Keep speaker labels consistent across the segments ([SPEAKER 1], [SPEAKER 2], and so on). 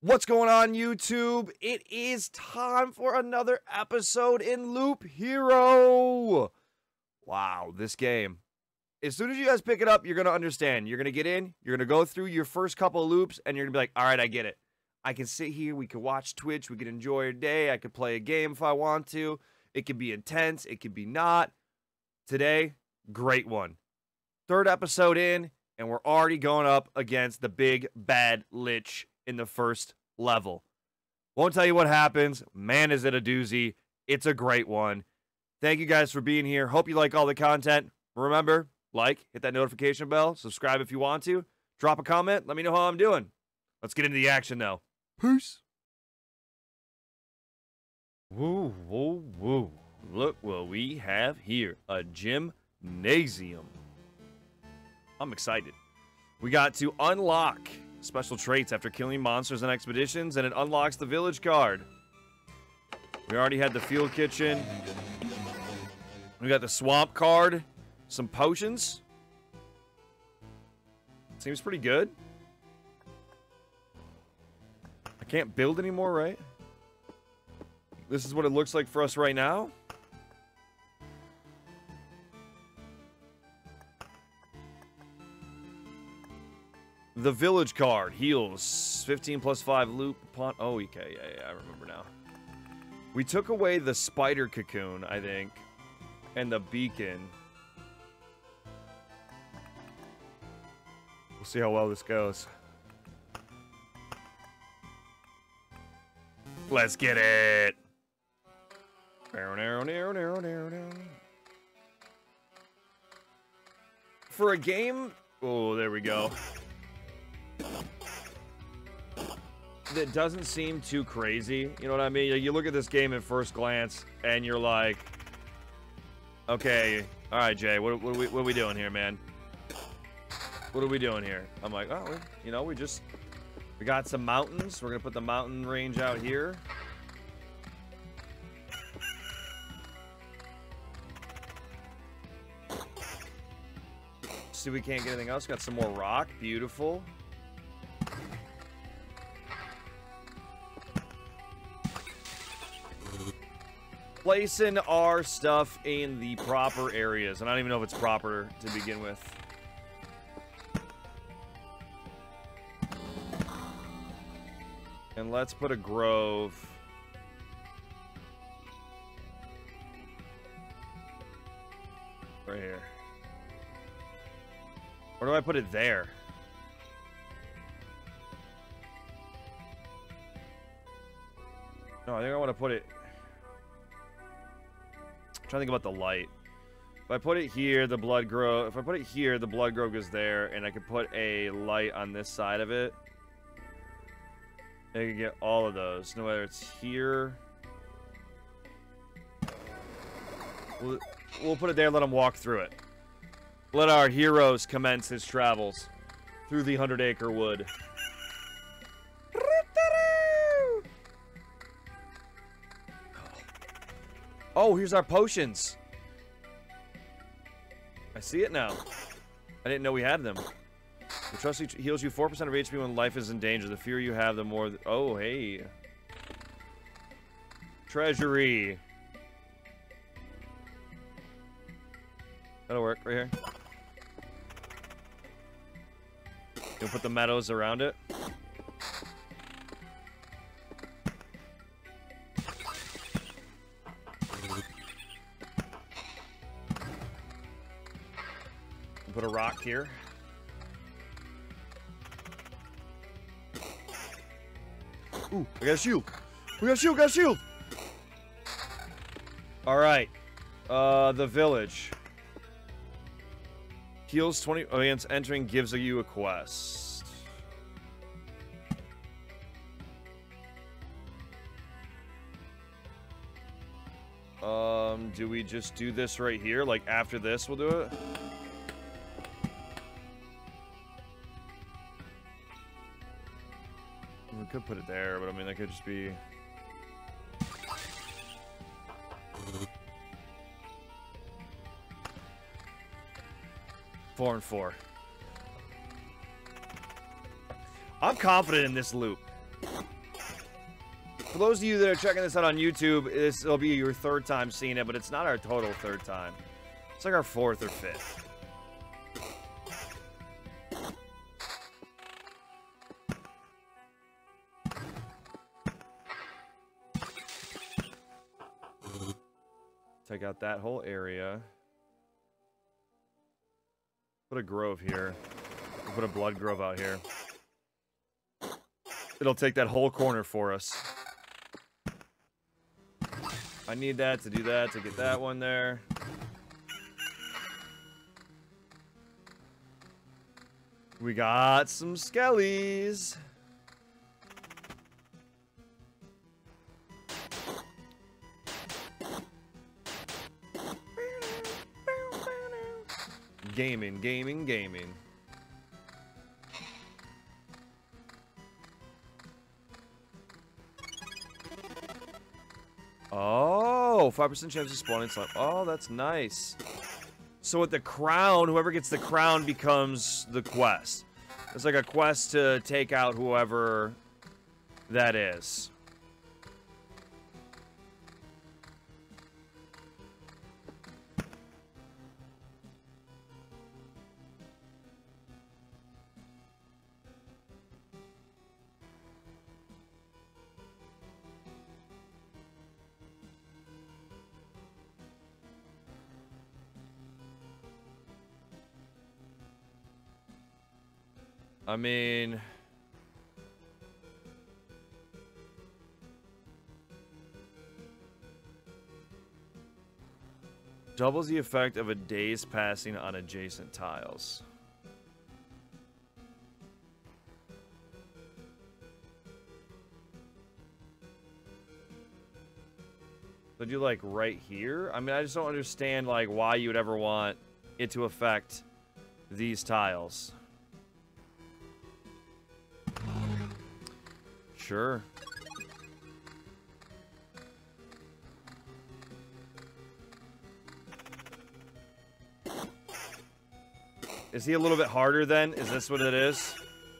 [SPEAKER 1] What's going on, YouTube? It is time for another episode in Loop Hero. Wow, this game. As soon as you guys pick it up, you're going to understand. You're going to get in, you're going to go through your first couple of loops, and you're going to be like, all right, I get it. I can sit here, we can watch Twitch, we can enjoy our day, I could play a game if I want to. It could be intense, it could be not. Today, great one. Third episode in, and we're already going up against the big bad Lich in the first level. Won't tell you what happens. Man, is it a doozy. It's a great one. Thank you guys for being here. Hope you like all the content. Remember, like, hit that notification bell, subscribe if you want to, drop a comment, let me know how I'm doing. Let's get into the action now. Peace. Woo, woo, woo. Look what we have here. A gymnasium. I'm excited. We got to unlock special traits after killing monsters and expeditions, and it unlocks the village card. We already had the field kitchen. We got the swamp card. Some potions. Seems pretty good. I can't build anymore, right? This is what it looks like for us right now. The village card heals 15 plus 5 loop upon. Oh, okay, yeah, I remember now. We took away the spider cocoon, I think, and the beacon. We'll see how well this goes. Let's get it. For a game, oh, there we go. That doesn't seem too crazy, you know what I mean? You look at this game at first glance, and you're like, okay, all right, Jay, what are we doing here, man? What are we doing here? I'm like, oh, you know, we got some mountains. We're gonna put the mountain range out here. See, we can't get anything else. Got some more rock, beautiful. Placing our stuff in the proper areas. And I don't even know if it's proper to begin with. And let's put a grove. Right here. Or do I put it there? No, I think I want to put it... I'm trying to think about the light. If I put it here, the blood grove. If I put it here, the blood grove goes there, and I could put a light on this side of it. I can get all of those, no matter it's here. We'll put it there. Let them walk through it. Let our heroes commence his travels through the 100-acre wood. Oh, here's our potions. I see it now. I didn't know we had them. The trusty heals you 4% of HP when life is in danger. The fewer you have, the more... Oh, hey. Treasury. That'll work right here. You'll put the meadows around it. Put a rock here. Ooh, I got a shield. We got a shield, got a shield. All right. The village. Heals 20 against entering, gives you a quest. Do we just do this right here? Like after this, we'll do it? We could put it there, but I mean, that could just be... Four and 4. I'm confident in this loop. For those of you that are checking this out on YouTube, this will be your third time seeing it, but it's not our total third time. It's like our fourth or fifth. Take out that whole area. Put a grove here. We'll put a blood grove out here. It'll take that whole corner for us. I need that to do that, to get that one there. We got some skellies. Gaming, gaming, gaming. Oh, 5% chance of spawning slime. Oh, that's nice. So with the crown, whoever gets the crown becomes the quest. It's like a quest to take out whoever that is. I mean, doubles the effect of a day's passing on adjacent tiles. So do like right here? I mean, I just don't understand like why you would ever want it to affect these tiles. Sure. Is he a little bit harder then? Is this what it is?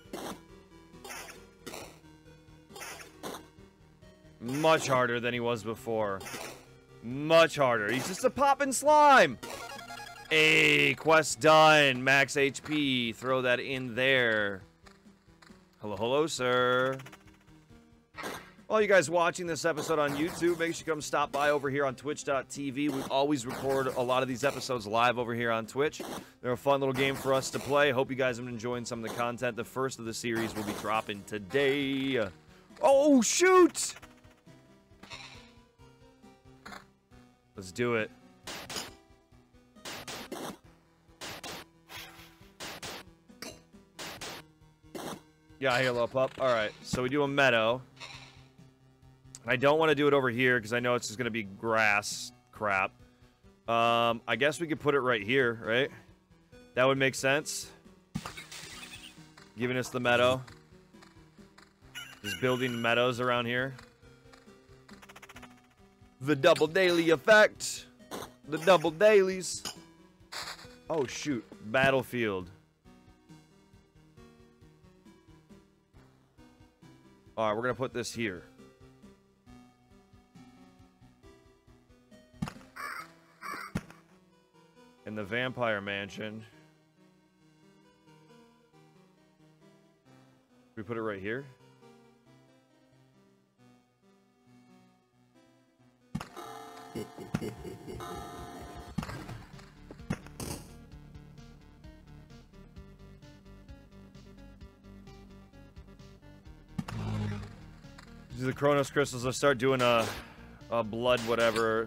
[SPEAKER 1] Much harder than he was before. Much harder. He's just a poppin' slime. Hey, quest done. Max HP. Throw that in there. Hello, hello, sir. All you guys watching this episode on YouTube, make sure you come stop by over here on twitch.tv. We always record a lot of these episodes live over here on Twitch. They're a fun little game for us to play. Hope you guys have been enjoying some of the content. The first of the series will be dropping today. Oh, shoot! Let's do it. Yeah, Halo Pup. Alright, so we do a meadow. I don't want to do it over here because I know it's just going to be grass crap. I guess we could put it right here, right? That would make sense. Giving us the meadow. Just building meadows around here. The double daily effect. The double dailies. Oh, shoot. Battlefield. Alright, we're going to put this here. In the vampire mansion. We put it right here. Do the Chronos crystals. Let's start doing a blood whatever.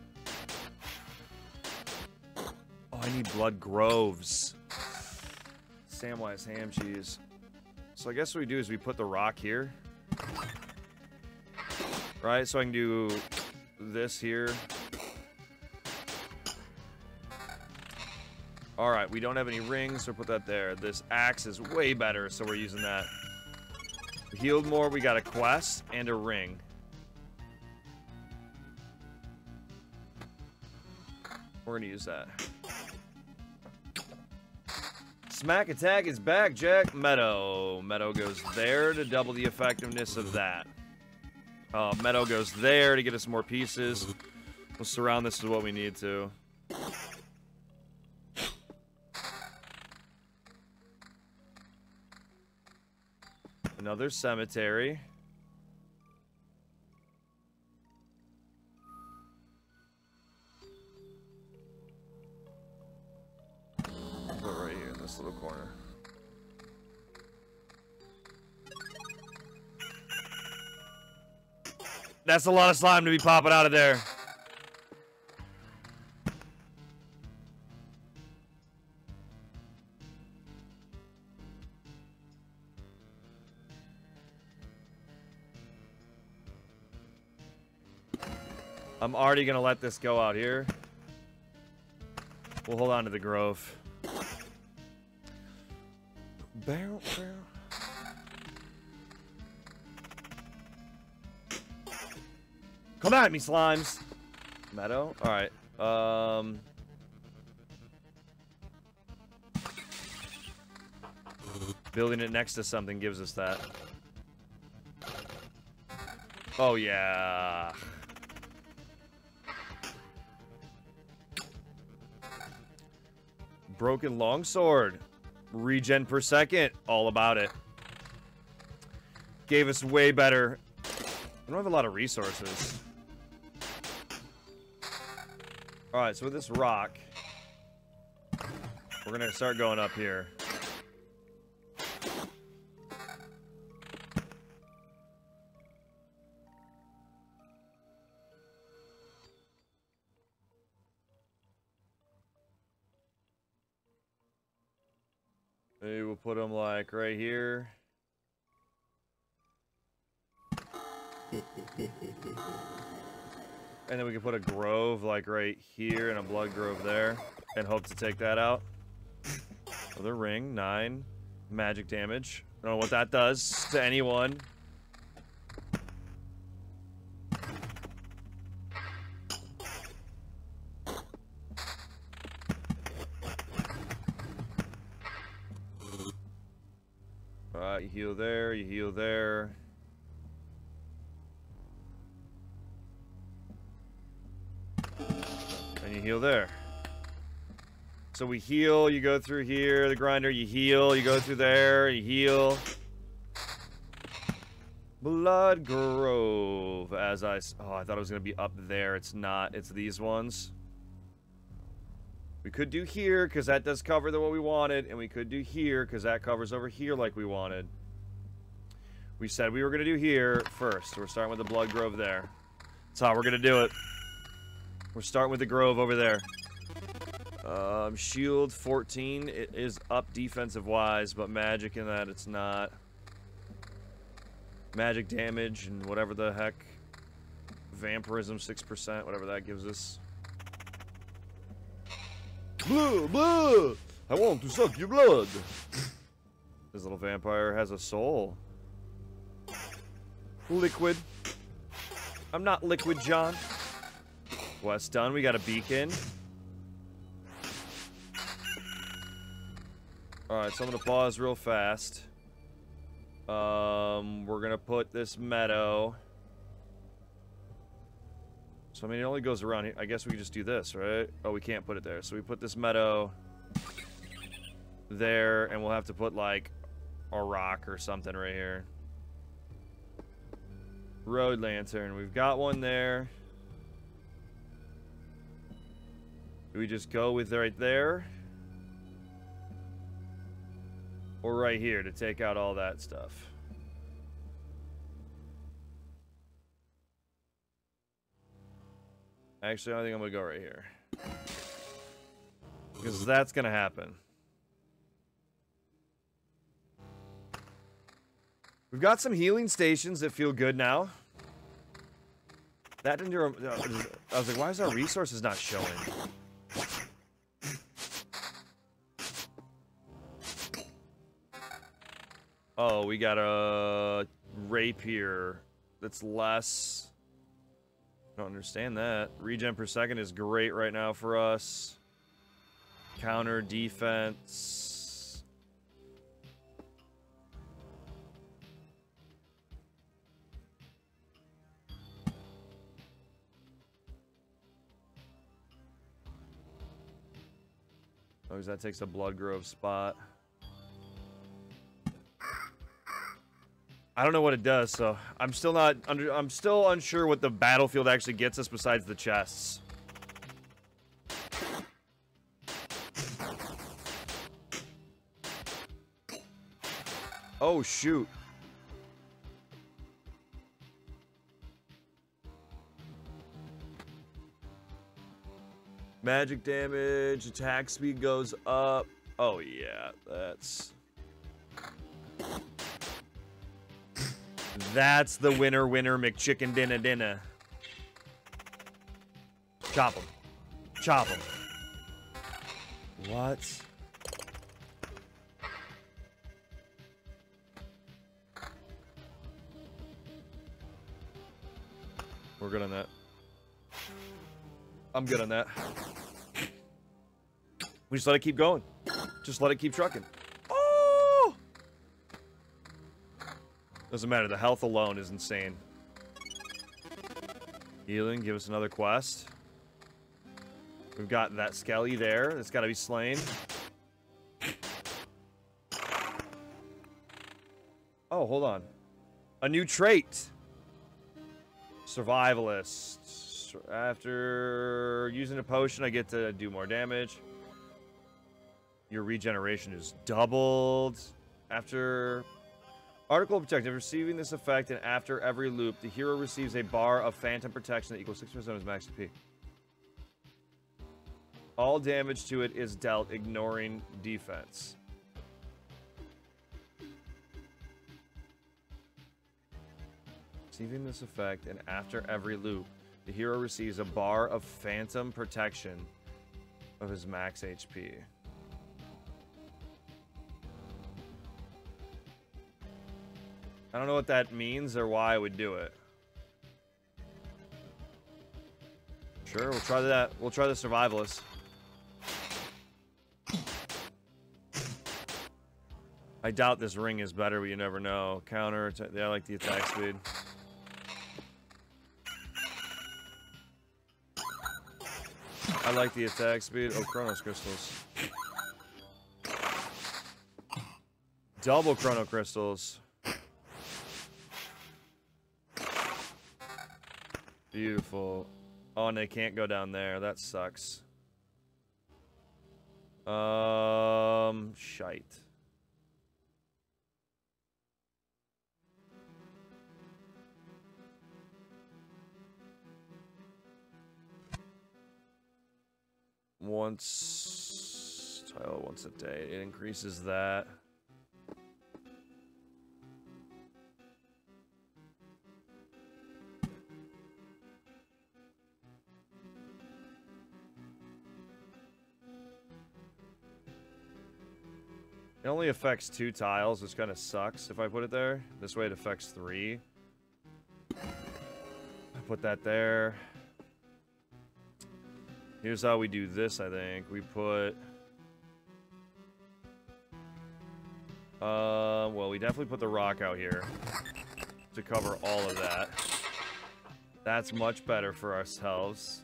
[SPEAKER 1] I need blood groves. Samwise ham cheese. So I guess what we do is we put the rock here. Right? So I can do this here. Alright, we don't have any rings, so put that there. This axe is way better, so we're using that. We healed more, we got a quest and a ring. We're gonna use that. Smack attack is back, Jack. Meadow. Meadow goes there to double the effectiveness of that. Meadow goes there to get us more pieces. We'll surround this with what we need to. Another cemetery. Put it right here in this little corner. That's a lot of slime to be popping out of there. I'm already gonna let this go out here. We'll hold on to the grove. Barrel. Come at me, slimes. Meadow? Alright. Building it next to something gives us that. Oh, yeah. Broken longsword. Regen per second. All about it. Gave us way better. We don't have a lot of resources. Alright, so with this rock, we're gonna start going up here. Maybe we'll put them like right here. And then we can put a grove like right here and a blood grove there and hope to take that out. Another ring, 9 magic damage. I don't know what that does to anyone. Alright, you heal there, you heal there. And you heal there. So we heal, you go through here, the grinder, you heal, you go through there, you heal. Blood Grove, as I thought it was going to be up there. It's not, it's these ones. We could do here, because that does cover what we wanted, and we could do here, because that covers over here like we wanted. We said we were going to do here first. We're starting with the Blood Grove there. That's how we're going to do it. We're starting with the grove over there. Shield 14. It is up defensive-wise, but magic in that it's not. Magic damage and whatever the heck. Vampirism 6%, whatever that gives us. Blah, blah. I want to suck your blood. This little vampire has a soul. Liquid. I'm not Liquid, John. Quest done. We got a beacon. Alright, so I'm gonna pause real fast. We're gonna put this meadow. So I mean it only goes around here. I guess we can just do this, right? Oh, we can't put it there. So we put this meadow there, and we'll have to put like a rock or something right here. Road lantern. We've got one there. Do we just go with right there? Or right here to take out all that stuff? Actually, I think I'm gonna go right here. Because that's gonna happen. We've got some healing stations that feel good now. That didn't do. I was like, why is our resources not showing? Oh, we got a rapier that's less. I don't understand that. Regen per second is great right now for us. Counter defense. Oh, that takes a Blood Grove spot. I don't know what it does, so I'm still unsure what the battlefield actually gets us besides the chests. Oh, shoot. Magic damage, attack speed goes up. Oh, yeah, That's the winner McChicken dinner. Chop him. Chop him. What? We're good on that. I'm good on that. We just let it keep going. Just let it keep trucking. Oh! Doesn't matter. The health alone is insane. Healing. Give us another quest. We've got that skelly there. That's got to be slain. Oh, hold on. A new trait. Survivalist. After using a potion, I get to do more damage. Your regeneration is doubled. After Article of Protection, receiving this effect, and after every loop, the hero receives a bar of phantom protection that equals 6% of his max HP. All damage to it is dealt, ignoring defense. Receiving this effect, and after every loop, the hero receives a bar of phantom protection of his max HP. I don't know what that means or why I would do it. Sure, we'll try that. We'll try the survivalist. I doubt this ring is better, but you never know. Counter, yeah, I like the attack speed. I like the attack speed. Oh, Chronos Crystals. Double Chrono Crystals. Beautiful. Oh, and they can't go down there. That sucks. Shite. Once a day. It increases that. It only affects 2 tiles, which kind of sucks if I put it there. This way it affects 3. I put that there. Here's how we do this, I think. We put... well, we definitely put the rock out here to cover all of that. That's much better for ourselves.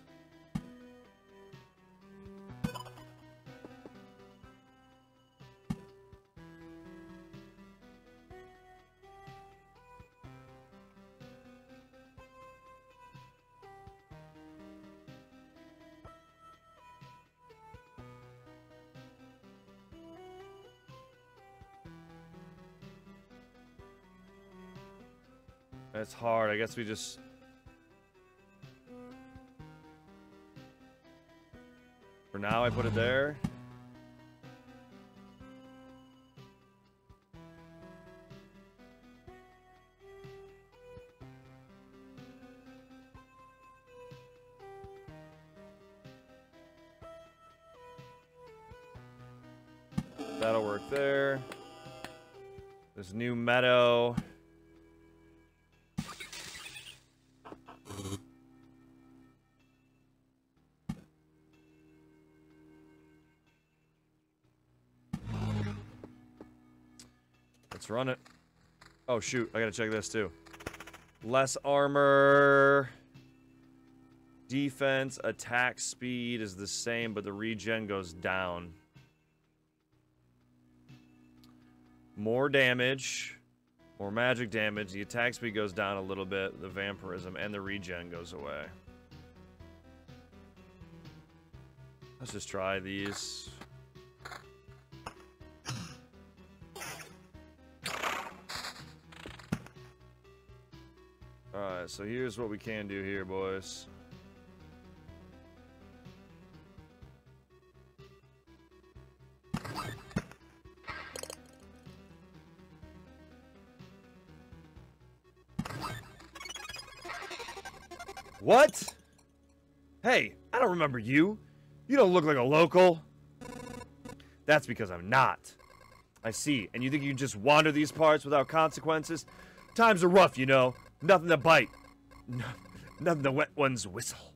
[SPEAKER 1] It's hard. I guess we just... For now, I put it there. That'll work there. This new meadow. Let's run it. Oh, shoot. I gotta check this, too. Less armor. Defense, attack speed is the same, but the regen goes down. More damage. More magic damage. The attack speed goes down a little bit. The vampirism and the regen goes away. Let's just try these. Alright, so here's what we can do here, boys. What? Hey, I don't remember you. You don't look like a local. That's because I'm not. I see. And you think you can just wander these parts without consequences? Times are rough, you know. Nothing to bite. Nothing to wet one's whistle.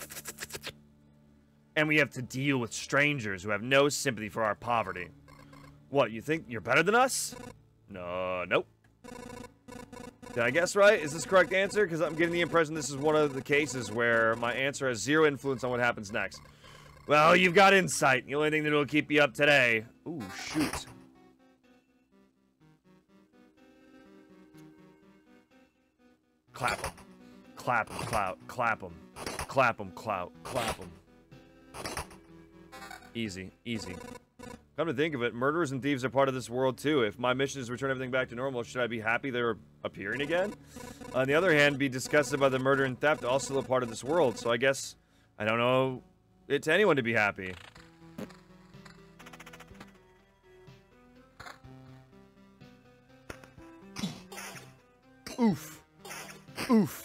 [SPEAKER 1] And we have to deal with strangers who have no sympathy for our poverty. What, you think you're better than us? No, nope. Did I guess right? Is this the correct answer? Because I'm getting the impression this is one of the cases where my answer has zero influence on what happens next. Well, you've got insight. The only thing that will keep you up today. Ooh, shoot. Clap him. Clap him, clout. Clap him. Clap him, clout. Clap him. Easy, easy. Come to think of it, murderers and thieves are part of this world too. If my mission is to return everything back to normal, should I be happy they're appearing again? On the other hand, be disgusted by the murder and theft, also a part of this world. So I guess I don't know it to anyone to be happy. Oof. Oof.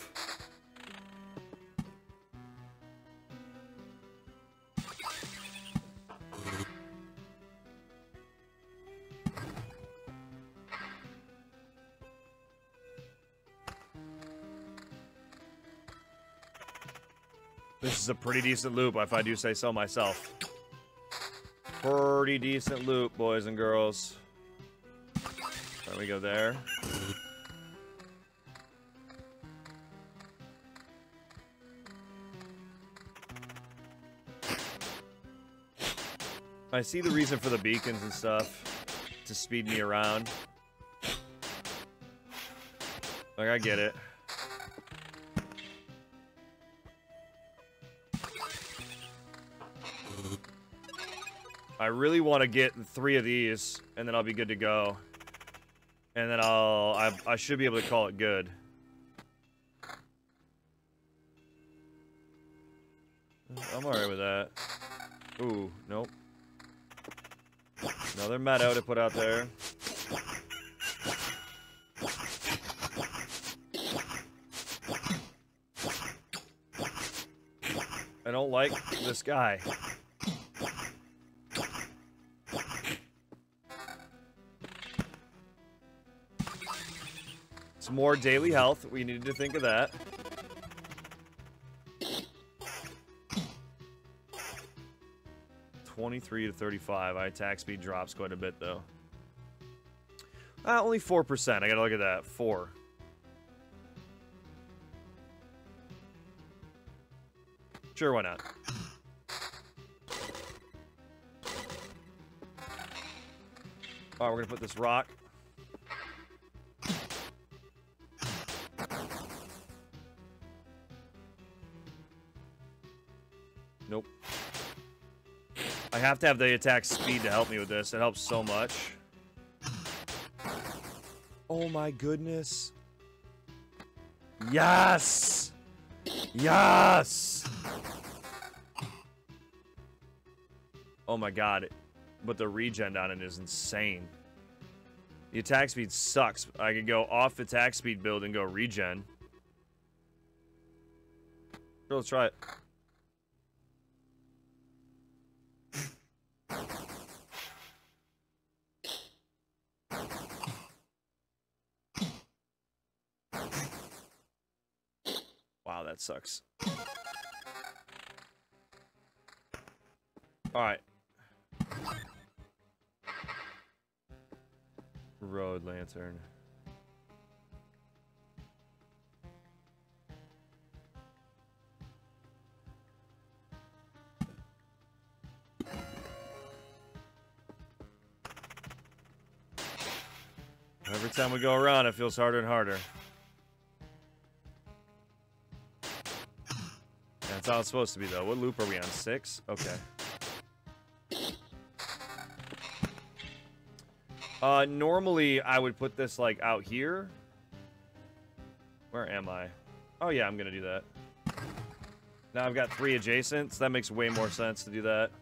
[SPEAKER 1] This is a pretty decent loop, if I do say so myself. Pretty decent loop, boys and girls. There we go there. I see the reason for the beacons and stuff. To speed me around. Like, I get it. I really want to get 3 of these, and then I'll be good to go. And then I should be able to call it good. I'm alright with that. Ooh, nope. Another meadow to put out there. I don't like this guy. It's more daily health. We needed to think of that. (23 to 35). My attack speed drops quite a bit, though. Only 4%. I gotta look at that. 4. Sure, why not? Alright, we're gonna put this rock. Nope. I have to have the attack speed to help me with this. It helps so much. Oh my goodness. Yes! Yes! Oh my god. But the regen on it is insane. The attack speed sucks. I could go off attack speed build and go regen. Sure, let's try it. Wow, that sucks. Alright. Road lantern. Every time we go around, it feels harder and harder. That's how it's supposed to be, though. What loop are we on? 6? Okay. Normally, I would put this, like, out here. Where am I? Oh, yeah, I'm gonna do that. Now I've got 3 adjacent, so that makes way more sense to do that.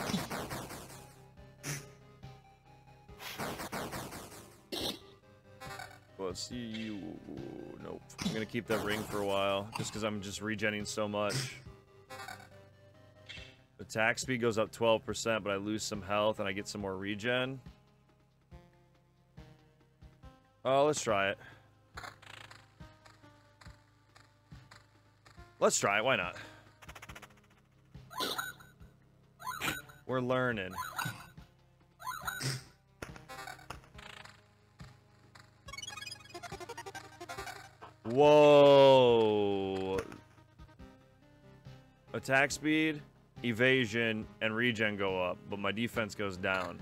[SPEAKER 1] Let's see you. Nope. I'm gonna keep that ring for a while, just because I'm just regenning so much. Attack speed goes up 12%, but I lose some health and I get some more regen. Oh, let's try it. Let's try it. Why not? We're learning. Whoa. Attack speed, evasion, and regen go up, but my defense goes down.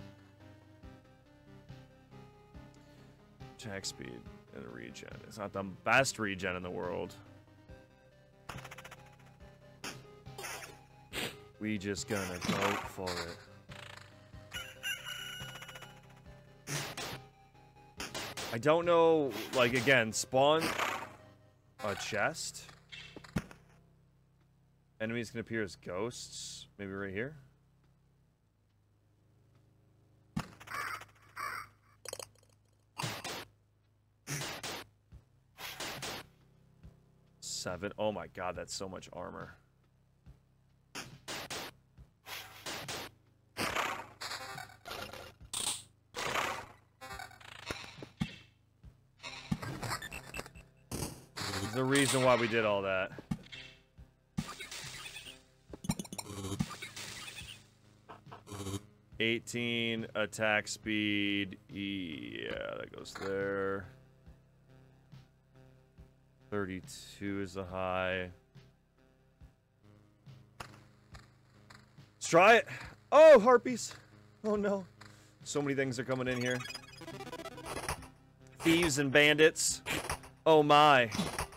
[SPEAKER 1] Attack speed and regen. It's not the best regen in the world. We just gonna go for it. I don't know, like, again, spawn a chest. Enemies can appear as ghosts. Maybe right here. Seven. Oh my god, that's so much armor. There's a reason why we did all that. $18 attack speed. Yeah, that goes there. 32 is the high. Let's try it. Oh, harpies. Oh no. So many things are coming in here. Thieves and bandits. Oh my.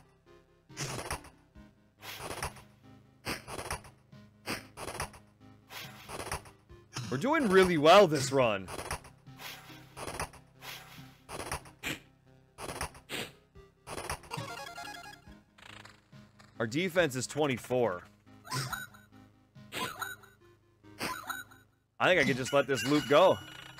[SPEAKER 1] We're doing really well this run. Our defense is 24. I think I could just let this loop go.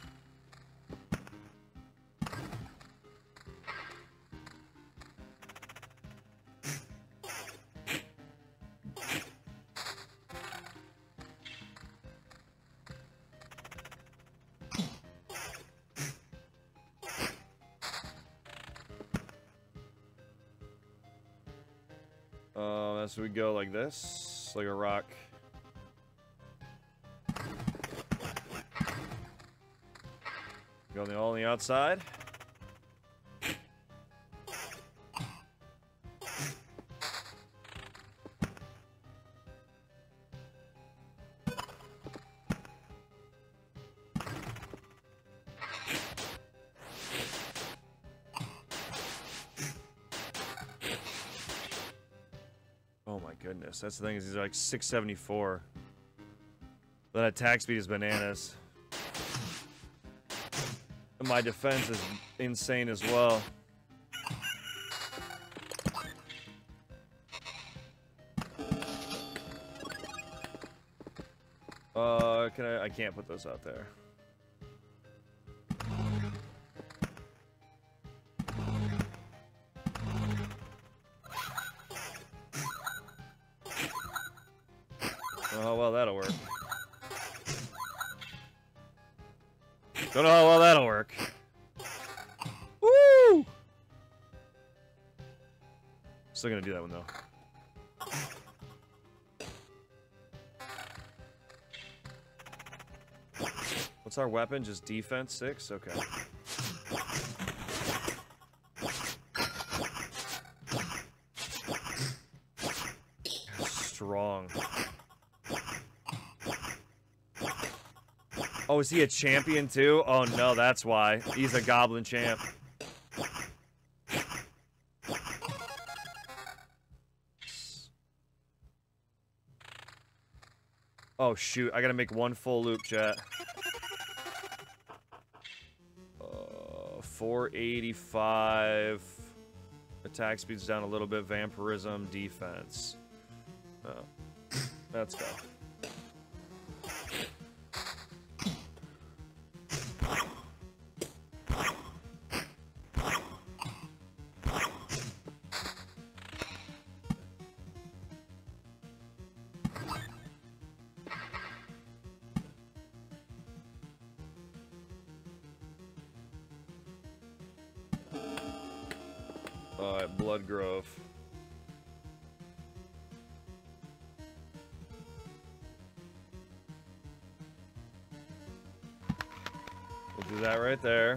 [SPEAKER 1] So we go like this, like a rock. Go all on the outside. Goodness, that's the thing, is he's like 674. That attack speed is bananas. And my defense is insane as well. I can't put those out there. Oh, well, that'll work. Don't know how well that'll work. Woo! Still gonna do that one, though. What's our weapon? Just defense 6? Okay. Strong. Oh, is he a champion too? Oh no, that's why. He's a goblin champ. Oh, shoot. I gotta make one full loop, chat. 485. Attack speed's down a little bit. Vampirism, defense. Oh. Let's go. Alright, Blood Grove. We'll do that right there.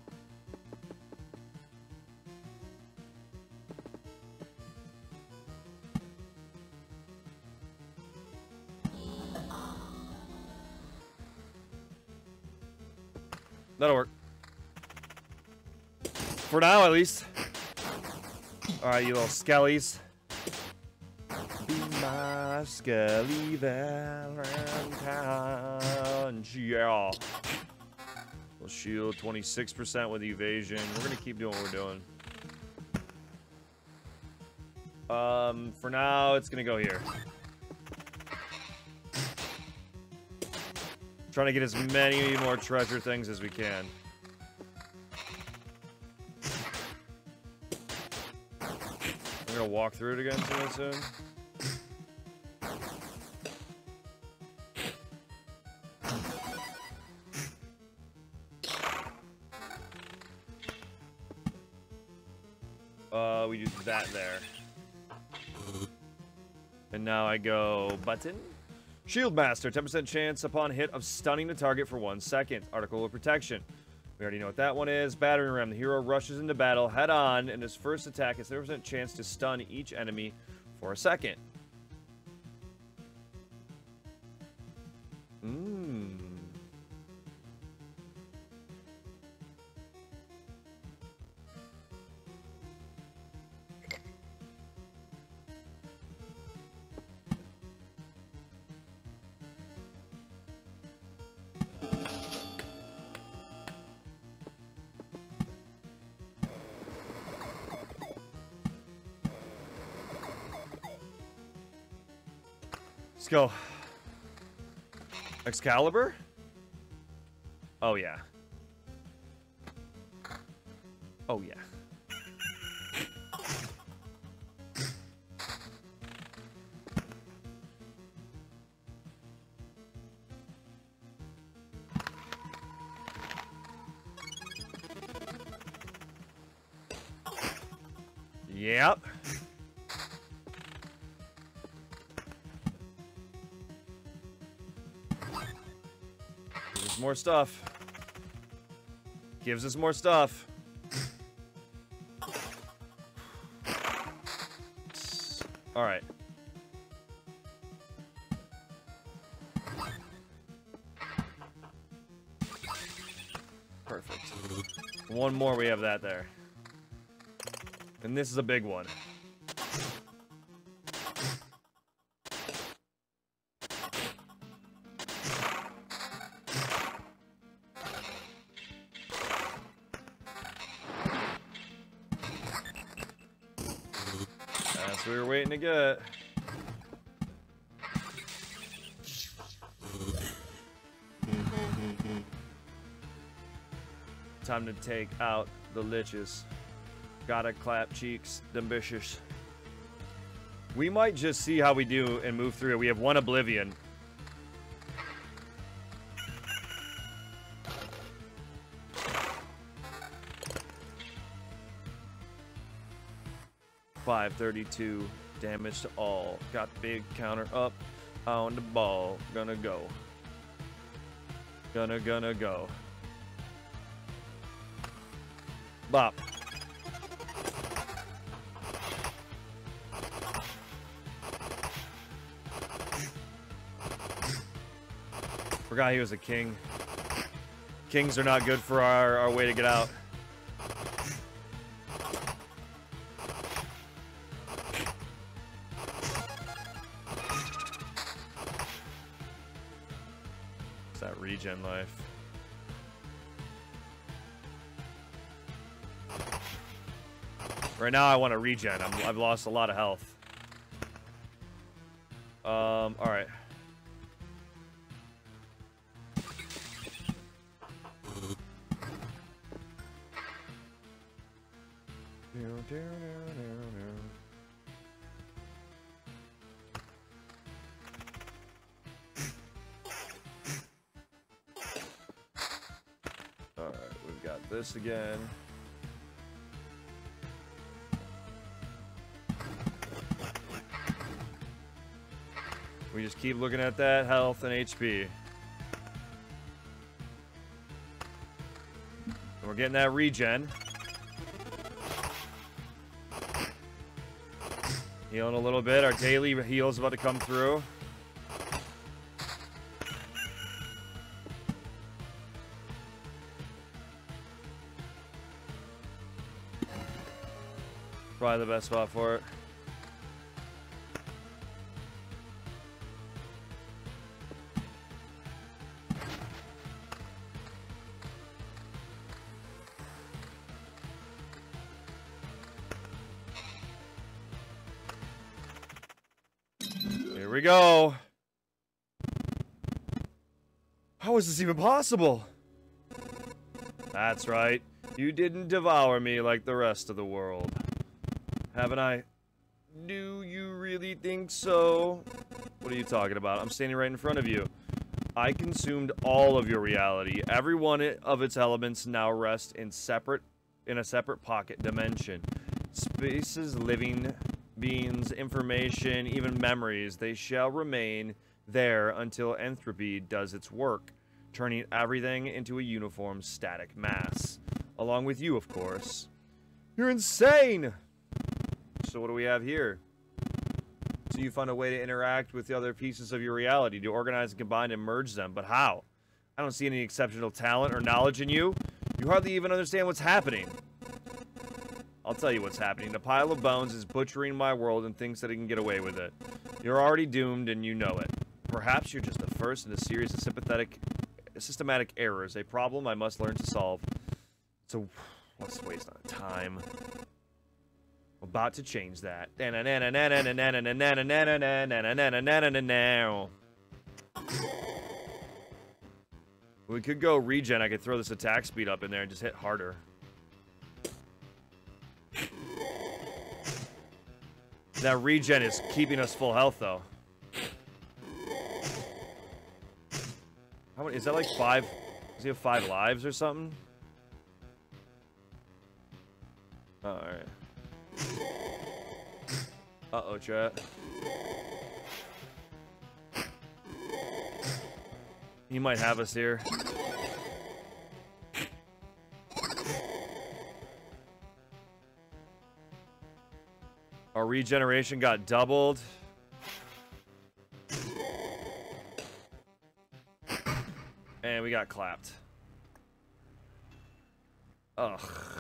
[SPEAKER 1] That'll work. For now, at least. Alright, you little skellies. Be my skelly Valentine. Yeah. We'll shield 26% with evasion. We're gonna keep doing what we're doing. For now, it's gonna go here. Trying to get as many more treasure things as we can. I'm gonna walk through it again soon. We do that there. And now I go button. Shield Master, 10% chance upon hit of stunning the target for 1 second. Article of Protection. We already know what that one is. Battering Ram. The hero rushes into battle head on, and his first attack has 30% chance to stun each enemy for a second. Let's go. Excalibur? Oh, yeah. Oh, yeah. Yep. More stuff. Gives us more stuff. All right. Perfect. One more, we have that there. And this is a big one. That's what we were waiting to get. Time to take out the liches. Gotta clap cheeks, ambitious. We might just see how we do and move through it. We have one Oblivion. $532 damage to all. Got big counter up on the ball. Gonna go. Gonna go. Bop. Forgot he was a king. Kings are not good for our way to get out. regen life. Right now, I want to regen. I've lost a lot of health. All right. All right, we've got this again. We just keep looking at that health and HP. And we're getting that regen. Healing a little bit. Our daily heal's about to come through. Probably the best spot for it. Here we go. How is this even possible? That's right. You didn't devour me like the rest of the world. Haven't I? Do you really think so? What are you talking about? I'm standing right in front of you. I consumed all of your reality. Every one of its elements now rest in a separate pocket dimension. Spaces, living beings, information, even memories, they shall remain there until entropy does its work, turning everything into a uniform static mass. Along with you, of course. You're insane! So what do we have here? So you find a way to interact with the other pieces of your reality, to organize and combine and merge them, but how? I don't see any exceptional talent or knowledge in you. You hardly even understand what's happening. I'll tell you what's happening. The pile of bones is butchering my world and thinks that it can get away with it. You're already doomed and you know it. Perhaps you're just the first in a series of systematic errors, a problem I must learn to solve. So, let's waste on time. I'm about to change that. We could go regen. I could throw this attack speed up in there and just hit harder. That regen is keeping us full health, though. How many? Is that like 5? Does he have 5 lives or something? Alright. Uh-oh, chat. He might have us here. Our regeneration got doubled. And we got clapped. Ugh.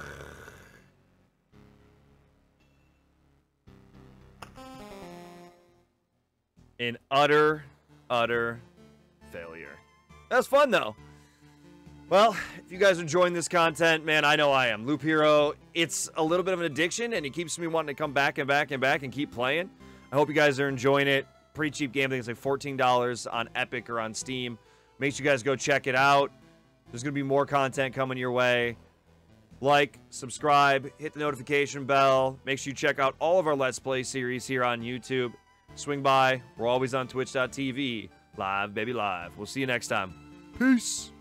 [SPEAKER 1] An utter failure. That was fun, though. Well, if you guys are enjoying this content, man, I know I am. Loop Hero, it's a little bit of an addiction, and it keeps me wanting to come back and back and back and keep playing. I hope you guys are enjoying it. Pretty cheap game. I think it's like $14 on Epic or on Steam. Make sure you guys go check it out. There's going to be more content coming your way. Like, subscribe, hit the notification bell. Make sure you check out all of our Let's Play series here on YouTube. Swing by. We're always on twitch.tv. Live, baby, live. We'll see you next time. Peace.